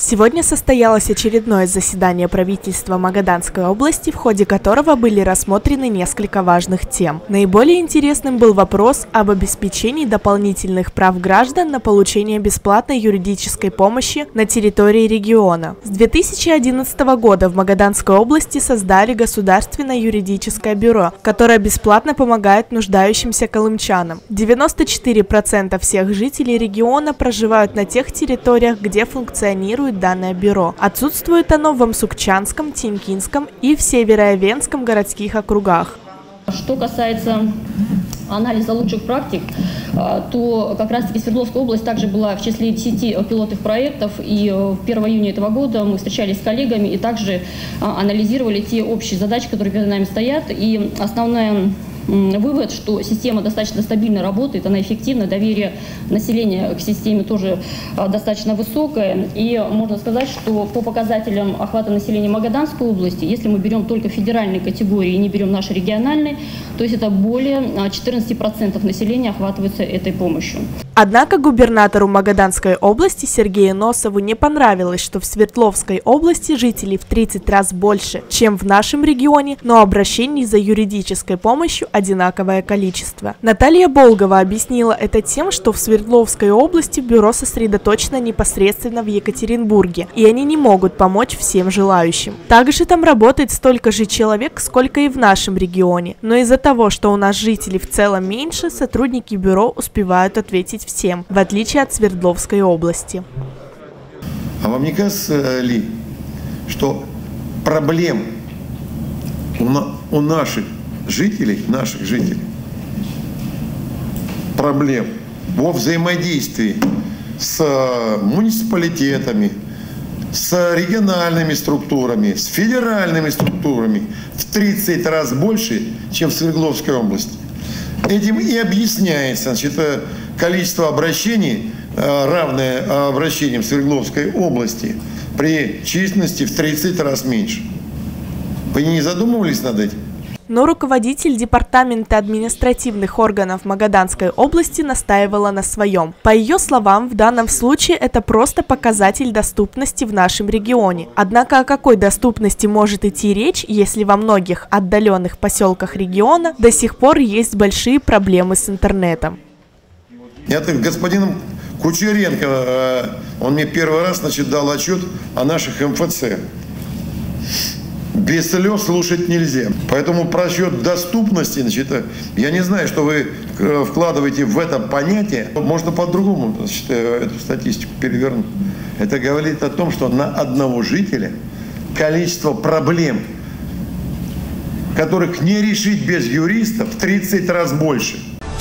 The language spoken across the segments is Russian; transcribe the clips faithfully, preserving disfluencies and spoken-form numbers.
Сегодня состоялось очередное заседание правительства Магаданской области, в ходе которого были рассмотрены несколько важных тем. Наиболее интересным был вопрос об обеспечении дополнительных прав граждан на получение бесплатной юридической помощи на территории региона. С две тысячи одиннадцатого года в Магаданской области создали Государственное юридическое бюро, которое бесплатно помогает нуждающимся колымчанам. девяносто четыре процента всех жителей региона проживают на тех территориях, где функционирует данное бюро. Отсутствует оно в Амсукчанском, Тинькинском и в Северо-Овенском городских округах. Что касается анализа лучших практик, то как раз-таки Свердловская область также была в числе десяти пилотных проектов, и первого июня этого года мы встречались с коллегами и также анализировали те общие задачи, которые перед нами стоят. И основная вывод, что система достаточно стабильно работает, она эффективна, доверие населения к системе тоже достаточно высокое. И можно сказать, что по показателям охвата населения Магаданской области, если мы берем только федеральные категории и не берем наши региональные, то есть это более четырнадцати процентов населения охватывается этой помощью. Однако губернатору Магаданской области Сергею Носову не понравилось, что в Свердловской области жителей в тридцать раз больше, чем в нашем регионе, но обращений за юридической помощью одинаковое количество. Наталья Болгова объяснила это тем, что в Свердловской области бюро сосредоточено непосредственно в Екатеринбурге, и они не могут помочь всем желающим. Также там работает столько же человек, сколько и в нашем регионе, но из-за того, что у нас жителей в целом меньше, сотрудники бюро успевают ответить всем, в отличие от Свердловской области. А вам не кажется ли, что проблем у, на, у наших жителей, наших жителей, проблем во взаимодействии с муниципалитетами, с региональными структурами, с федеральными структурами в тридцать раз больше, чем в Свердловской области? Этим и объясняется, значит, количество обращений, равное обращениям в Свердловской области, при численности в тридцать раз меньше. Вы не задумывались над этим? Но руководитель департамента административных органов Магаданской области настаивала на своем. По ее словам, в данном случае это просто показатель доступности в нашем регионе. Однако о какой доступности может идти речь, если во многих отдаленных поселках региона до сих пор есть большие проблемы с интернетом? Я так господином Кучеренко, он мне первый раз, значит, дал отчет о наших эм эф цэ. Без слез слушать нельзя. Поэтому просчет доступности, значит, я не знаю, что вы вкладываете в это понятие. Можно по-другому, значит, эту статистику перевернуть. Это говорит о том, что на одного жителя количество проблем, которых не решить без юристов, в тридцать раз больше.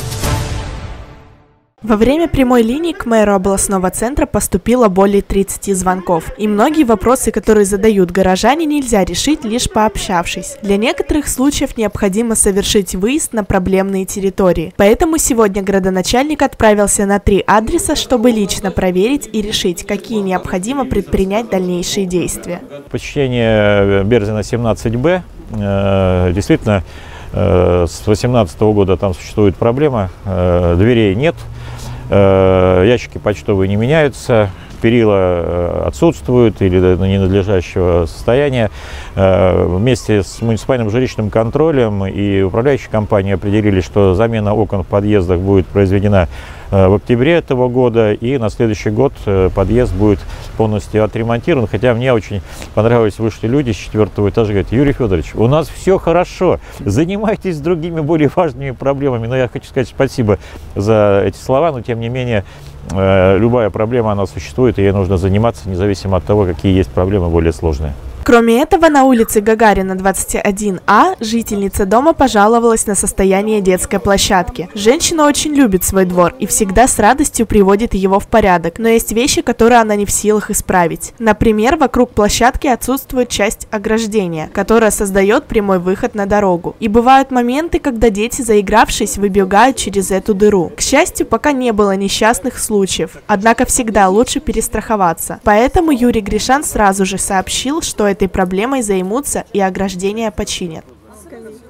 Во время прямой линии к мэру областного центра поступило более тридцати звонков. И многие вопросы, которые задают горожане, нельзя решить, лишь пообщавшись. Для некоторых случаев необходимо совершить выезд на проблемные территории. Поэтому сегодня градоначальник отправился на три адреса, чтобы лично проверить и решить, какие необходимо предпринять дальнейшие действия. Посещение Берзина семнадцать бэ. Действительно, с две тысячи восемнадцатого года там существует проблема, дверей нет. Ящики почтовые не меняются, перила отсутствуют или до ненадлежащего состояния. Вместе с муниципальным жилищным контролем и управляющей компанией определили, что замена окон в подъездах будет произведена в октябре этого года, и на следующий год подъезд будет полностью отремонтирован. Хотя мне очень понравились, вышли люди с четвертого этажа, говорят: Юрий Федорович, у нас все хорошо, занимайтесь другими более важными проблемами. Но я хочу сказать спасибо за эти слова, но тем не менее любая проблема, она существует, и ей нужно заниматься, независимо от того, какие есть проблемы более сложные. Кроме этого, на улице Гагарина, двадцать один А, жительница дома пожаловалась на состояние детской площадки. Женщина очень любит свой двор и всегда с радостью приводит его в порядок, но есть вещи, которые она не в силах исправить. Например, вокруг площадки отсутствует часть ограждения, которая создает прямой выход на дорогу. И бывают моменты, когда дети, заигравшись, выбегают через эту дыру. К счастью, пока не было несчастных случаев, однако всегда лучше перестраховаться. Поэтому Юрий Гришан сразу же сообщил, что этой проблемой займутся и ограждение починят.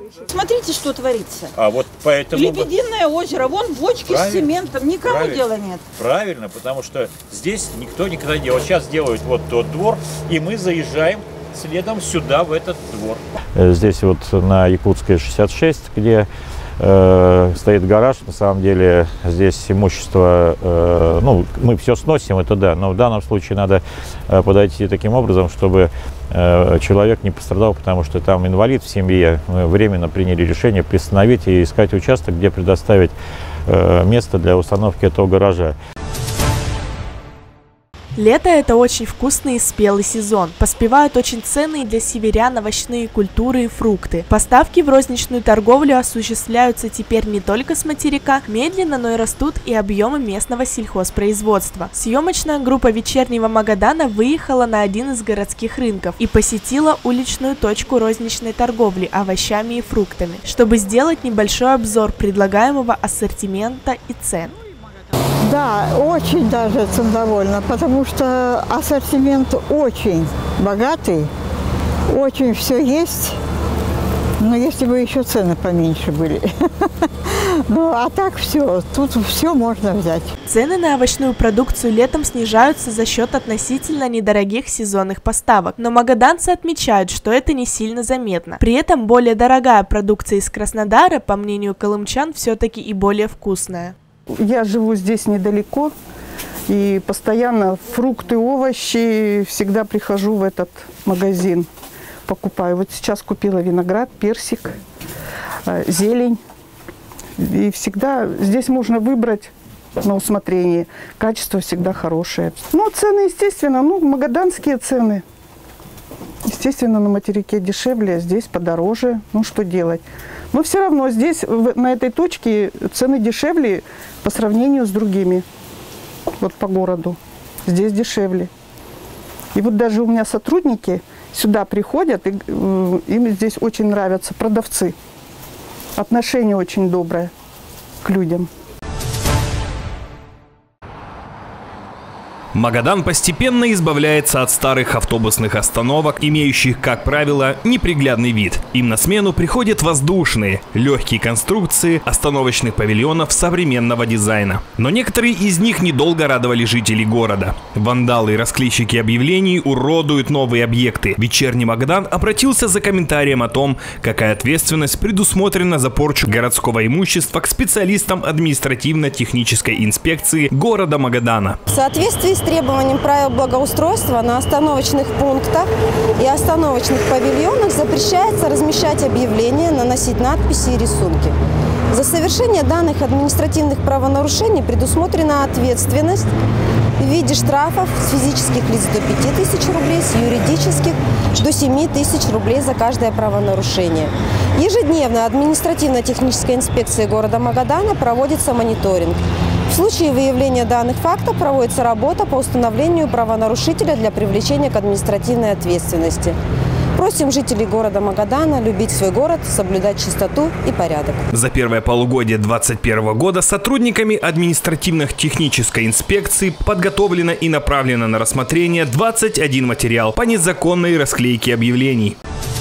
Смотрите, что творится. А вот поэтому... Лебединое озеро, вон бочки Правильно. с цементом, никому Правильно. дела нет. Правильно, потому что здесь никто никогда не делал. Сейчас делают вот тот двор, и мы заезжаем следом сюда, в этот двор. Здесь вот на Якутской шестьдесят шесть, где э, стоит гараж, на самом деле здесь имущество, э, ну, мы все сносим, это да, но в данном случае надо э, подойти таким образом, чтобы э, человек не пострадал, потому что там инвалид в семье. Мы временно приняли решение приостановить и искать участок, где предоставить э, место для установки этого гаража. Лето – это очень вкусный и спелый сезон. Поспевают очень ценные для северян овощные культуры и фрукты. Поставки в розничную торговлю осуществляются теперь не только с материка, медленно, но и растут и объемы местного сельхозпроизводства. Съемочная группа «Вечернего Магадана» выехала на один из городских рынков и посетила уличную точку розничной торговли овощами и фруктами, чтобы сделать небольшой обзор предлагаемого ассортимента и цен. Да, очень даже цен довольна, потому что ассортимент очень богатый, очень все есть, но если бы еще цены поменьше были. Ну, а так все, тут все можно взять. Цены на овощную продукцию летом снижаются за счет относительно недорогих сезонных поставок, но магаданцы отмечают, что это не сильно заметно. При этом более дорогая продукция из Краснодара, по мнению колымчан, все-таки и более вкусная. Я живу здесь недалеко, и постоянно фрукты, овощи, всегда прихожу в этот магазин, покупаю. Вот сейчас купила виноград, персик, зелень. И всегда здесь можно выбрать на усмотрение. Качество всегда хорошее. Ну, цены, естественно, ну, магаданские цены. Естественно, на материке дешевле, а здесь подороже. Ну, что делать? Но все равно здесь, на этой точке, цены дешевле по сравнению с другими. Вот по городу. Здесь дешевле. И вот даже у меня сотрудники сюда приходят, и им здесь очень нравятся продавцы. Отношение очень доброе к людям. Магадан постепенно избавляется от старых автобусных остановок, имеющих, как правило, неприглядный вид. Им на смену приходят воздушные, легкие конструкции остановочных павильонов современного дизайна. Но некоторые из них недолго радовали жителей города. Вандалы и расклейщики объявлений уродуют новые объекты. Вечерний Магадан обратился за комментарием о том, какая ответственность предусмотрена за порчу городского имущества к специалистам административно-технической инспекции города Магадана. В соответствии с требованием правил благоустройства на остановочных пунктах и остановочных павильонах запрещается размещать объявления, наносить надписи и рисунки. За совершение данных административных правонарушений предусмотрена ответственность в виде штрафов с физических лиц до пяти тысяч рублей, с юридических до семи тысяч рублей за каждое правонарушение. Ежедневно административно-технической инспекцией города Магадана проводится мониторинг. В случае выявления данных фактов проводится работа по установлению правонарушителя для привлечения к административной ответственности. Просим жителей города Магадана любить свой город, соблюдать чистоту и порядок. За первое полугодие две тысячи двадцать первого года сотрудниками административно-технической инспекции подготовлено и направлено на рассмотрение двадцать один материал по незаконной расклейке объявлений.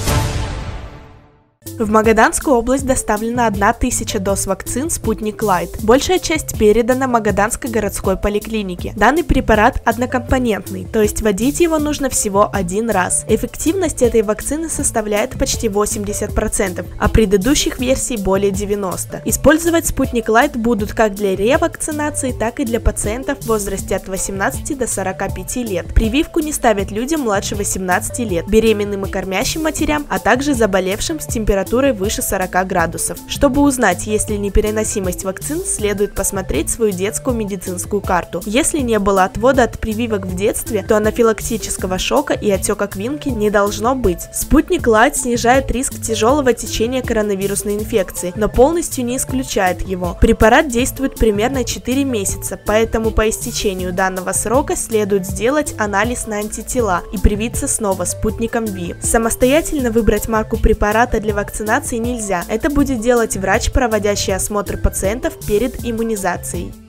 В Магаданскую область доставлена одна тысяча доз вакцин «Спутник Лайт». Большая часть передана Магаданской городской поликлинике. Данный препарат однокомпонентный, то есть вводить его нужно всего один раз. Эффективность этой вакцины составляет почти восемьдесят процентов, а предыдущих версий более девяноста процентов. Использовать «Спутник Лайт» будут как для ревакцинации, так и для пациентов в возрасте от восемнадцати до сорока пяти лет. Прививку не ставят людям младше восемнадцати лет, беременным и кормящим матерям, а также заболевшим с температурой выше сорока градусов. Чтобы узнать, есть ли непереносимость вакцин, следует посмотреть свою детскую медицинскую карту. Если не было отвода от прививок в детстве, то анафилактического шока и отека квинки не должно быть. Спутник Лайт снижает риск тяжелого течения коронавирусной инфекции, но полностью не исключает его. Препарат действует примерно четыре месяца, поэтому по истечению данного срока следует сделать анализ на антитела и привиться снова спутником Ви. Самостоятельно выбрать марку препарата для вакцинации нельзя. Это будет делать врач, проводящий осмотр пациентов перед иммунизацией.